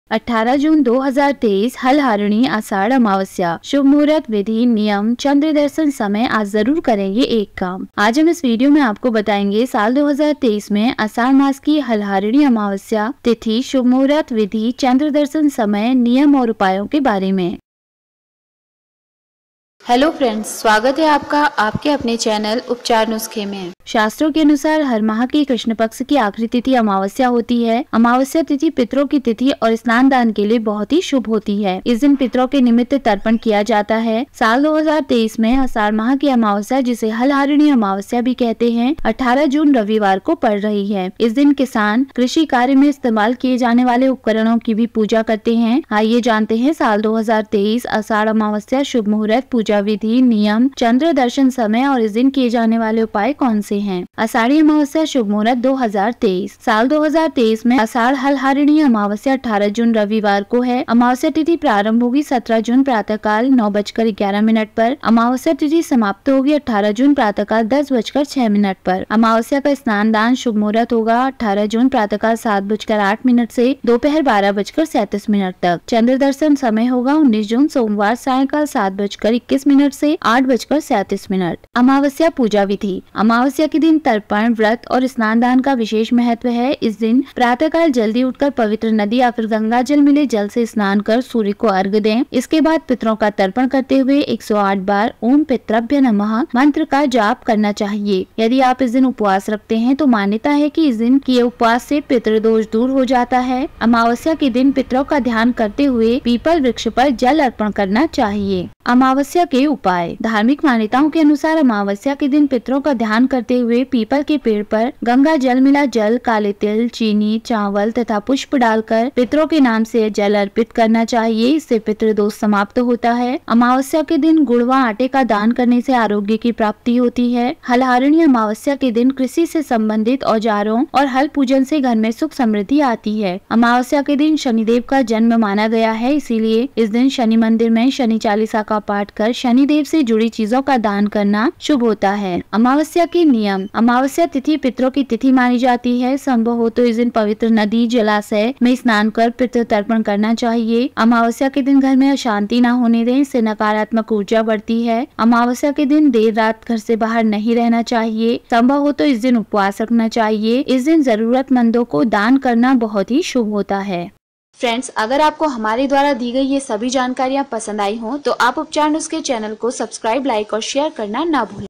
18 जून 2023 हलहारिणी आषाढ़ अमावस्या। शुभ मुहूर्त, विधि, नियम, चंद्र दर्शन, समय। आज जरूर करेंगे एक काम। आज हम इस वीडियो में आपको बताएंगे साल 2023 में आषाढ़ मास की हलहारिणी अमावस्या तिथि, शुभ मुहूर्त, विधि, चंद्र दर्शन, समय, नियम और उपायों के बारे में। हेलो फ्रेंड्स, स्वागत है आपका आपके अपने चैनल उपचार नुस्खे में। शास्त्रों के अनुसार हर माह की कृष्ण पक्ष की आखिरी तिथि अमावस्या होती है। अमावस्या तिथि पितरों की तिथि और स्नान दान के लिए बहुत ही शुभ होती है। इस दिन पितरों के निमित्त तर्पण किया जाता है। साल 2023 में आषाढ़ माह की अमावस्या, जिसे हलहारिणी अमावस्या भी कहते हैं, 18 जून रविवार को पड़ रही है। इस दिन किसान कृषि कार्य में इस्तेमाल किए जाने वाले उपकरणों की भी पूजा करते हैं। आइए जानते हैं साल 2023 आषाढ़ अमावस्या शुभ मुहूर्त, पूजा विधि, नियम, चंद्र दर्शन, समय और इस दिन किए जाने वाले उपाय कौन से हैं। आषाढ़ी अमावस्या शुभ मुहूर्त 2023। साल 2023 में आषाढ़ हलहारिणी अमावस्या 18 जून रविवार को है। अमावस्या तिथि प्रारंभ होगी 17 जून प्रातःकाल 9:11 पर। अमावस्या तिथि समाप्त होगी 18 जून प्रातःकाल 10:06 पर। अमावस्या का स्नान दान शुभ मुहूर्त होगा 18 जून प्रातःकाल 7:08 से दोपहर 12:37 तक। चंद्र दर्शन समय होगा 19 जून सोमवार सायंकाल 7:21 से 8:37। अमावस्या पूजा विधि। अमावस्या के दिन तर्पण, व्रत और स्नान दान का विशेष महत्व है। इस दिन प्रातःकाल जल्दी उठकर पवित्र नदी या फिर गंगा जल मिले जल से स्नान कर सूर्य को अर्घ्य दें। इसके बाद पितरों का तर्पण करते हुए 108 बार ओम पितृभ्य नमः मंत्र का जाप करना चाहिए। यदि आप इस दिन उपवास रखते हैं तो मान्यता है कि इस दिन किए उपवास से पितृदोष दूर हो जाता है। अमावस्या के दिन पितरों का ध्यान करते हुए पीपल वृक्ष पर जल अर्पण करना चाहिए। अमावस्या के उपाय। धार्मिक मान्यताओं के अनुसार अमावस्या के दिन पितरों का ध्यान करते हुए पीपल के पेड़ पर गंगा जल मिला जल, काले तिल, चीनी, चावल तथा पुष्प डालकर पितरों के नाम से जल अर्पित करना चाहिए। इससे पितृदोष समाप्त होता है। अमावस्या के दिन गुड़ व आटे का दान करने से आरोग्य की प्राप्ति होती है। हलहारिणी अमावस्या के दिन कृषि से संबंधित औजारों और हल पूजन से घर में सुख समृद्धि आती है। अमावस्या के दिन शनिदेव का जन्म माना गया है, इसीलिए इस दिन शनि मंदिर में शनि चालीसा का पाठ कर शनिदेव से जुड़ी चीजों का दान करना शुभ होता है। अमावस्या के नियम। अमावस्या तिथि पितरों की तिथि मानी जाती है। संभव हो तो इस दिन पवित्र नदी, जलाशय में स्नान कर पितृ तर्पण करना चाहिए। अमावस्या के दिन घर में अशांति न होने दें, इससे नकारात्मक ऊर्जा बढ़ती है। अमावस्या के दिन देर रात घर से बाहर नहीं रहना चाहिए। संभव हो तो इस दिन उपवास रखना चाहिए। इस दिन जरूरतमंदों को दान करना बहुत ही शुभ होता है। फ्रेंड्स, अगर आपको हमारे द्वारा दी गई ये सभी जानकारियाँ पसंद आई हो तो आप उपचार नुस्खे चैनल को सब्सक्राइब, लाइक और शेयर करना ना भूलें।